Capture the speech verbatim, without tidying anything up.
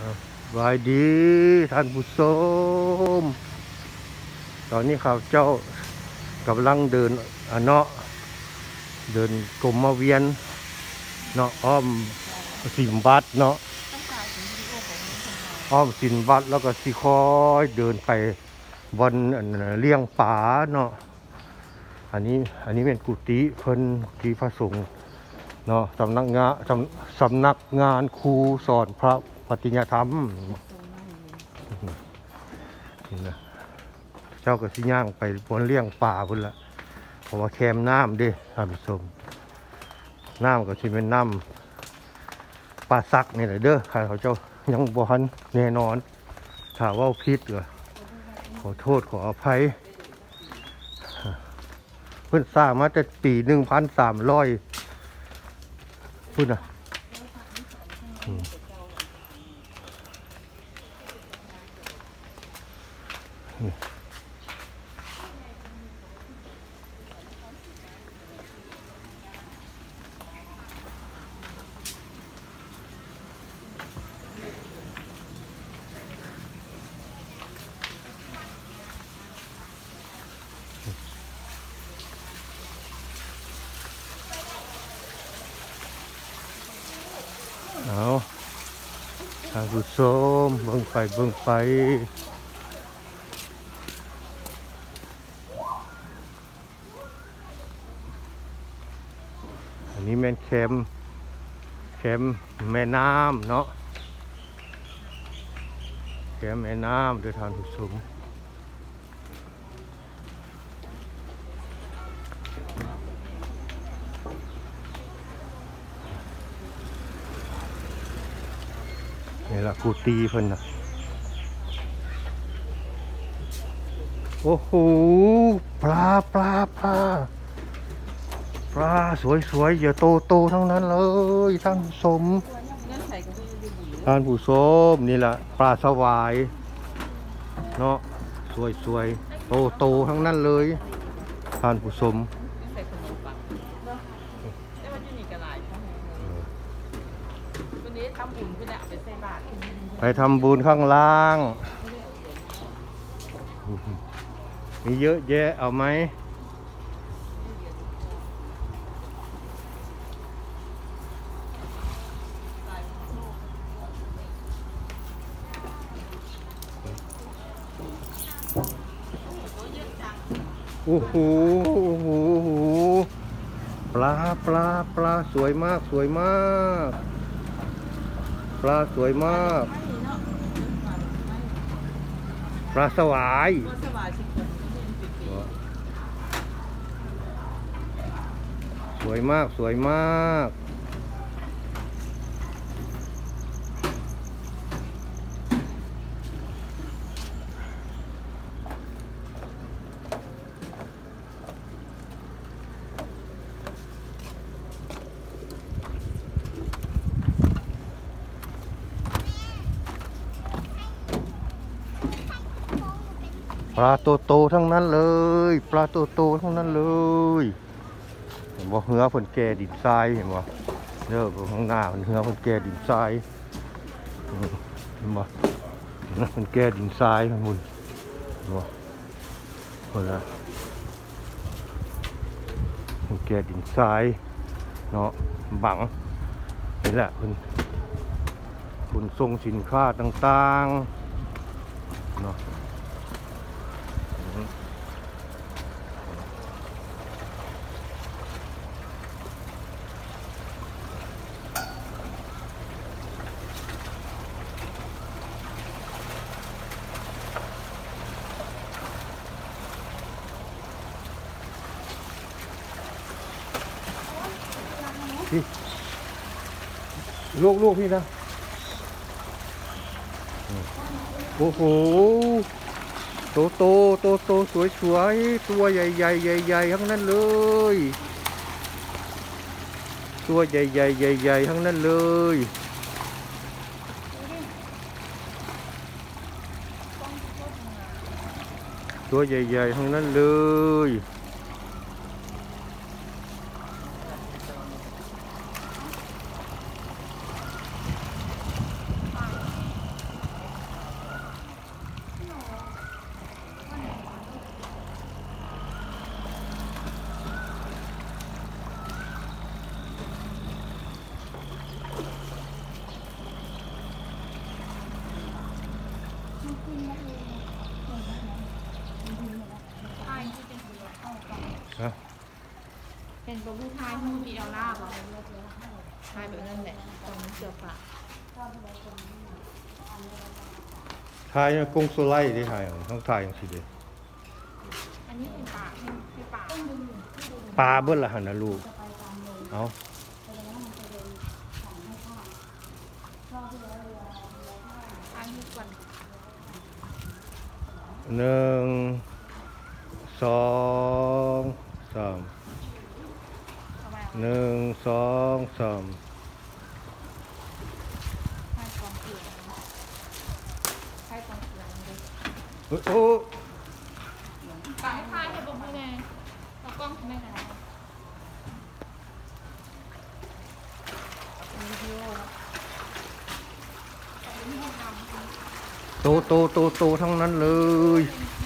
สบายดีท่านผู้ชมตอนนี้ข้าเจ้ากำลังเดินอ่ะเนาะเดินกรมมาเวียนเนาะอ้อมสิมบัดเนาะอ้อมสินบัดแล้วก็สิคอยเดินไปบนเลี้ยงป่าเนาะอันนี้อันนี้เป็นกุฏิเพิ่นกุฏิพระสงฆ์เนาะสำนักงานสำสำนักงานครูสอนพระปฏิญาธรรมนี่นะเจ้าก็สิย่างไปบนเลี้ยงป่าพุ่นละเพราะว่าแคมน้ำดิท่านผู้ชมน้ำก็สิเป็นน้ำปลาซักนี่แหละเด้อข้าเขาเจ้ายังบ่ทันแน่นอนถ้าว่าผิดก็ขอโทษขออภัยเพิ่นสร้างมาแต่ปีหนึ่งพันสามร้อยพุ่นน่ะเอาท่านผู้ชมเบิ่งไปเบิ่งไปอันนี้แม่นแคมแคมแม่น้ำเนาะแคมแม่น้ำด้วยท่านผู้ชมนี่ละกูตีเพิ่นนะโอ้โหปลาปลาปลาปลาสวยๆอย่าโตโตทั้งนั้นเลยท่านผู้ชมท่านผู้ชมนี่แหละปลาสวายเนาะสวยๆโตโตทั้งนั้นเลยท่านผู้ชมไปทำบุญข้างล่างมีเยอะแยะเอาไหมโอ้โหโอ้โหปลาปลาปลาสวยมากสวยมากปลาสวยมากปลาสวายสวยมากสวยมากปลาโตโตทั้งนั้นเลยปลาโตโตทั้งนั้นเลยเห็นบ่เหือเพิ่นแก่ดินทรายเห็นบ่เด้อข้างหน้าเพิ่นเหือเพิ่นแก่ดินทรายเห็นบ่เพิ่นแก่ดินทรายทั้งหมดเห็นบ่เพิ่นน่ะเพิ่นแก่ดินทรายเนาะบังนี่แหละเพิ่นขนส่งสินค้าต่างๆเนาะลูกลูกพี่นะโอ้โหโตโตโตโตสวยสวยตัวใหญ่ใหญ่ใหญ่ใหญ่ทั้งนั้นเลยตัวใหญ่ใหญ่ใหญ่ใหญ่ทั้งนั้นเลยตัวใหญ่ใหญ่ทั้งนั้นเลยเป็นตัวผู้ชายที่มีเอลล่าป่ะชายแบบนั้นแหละตรงเสือปะทายกงโซไลได้ทายต้องทายอย่างสิเด้อันนี้เป็นป่าเป็นป่าปลาเบิ้ลละหันนะลูกเอาอันนี้ก่อนหนึ่งสองสามเอาไปหนึ่งสองสามให้กองเกลือให้กองเกลือเลยโอ้โอ้ป่าให้พายให้บงแน่เรากล้องทำไมกันวิดีโอโตโตโตโตทั้งนั้นเลยเป็น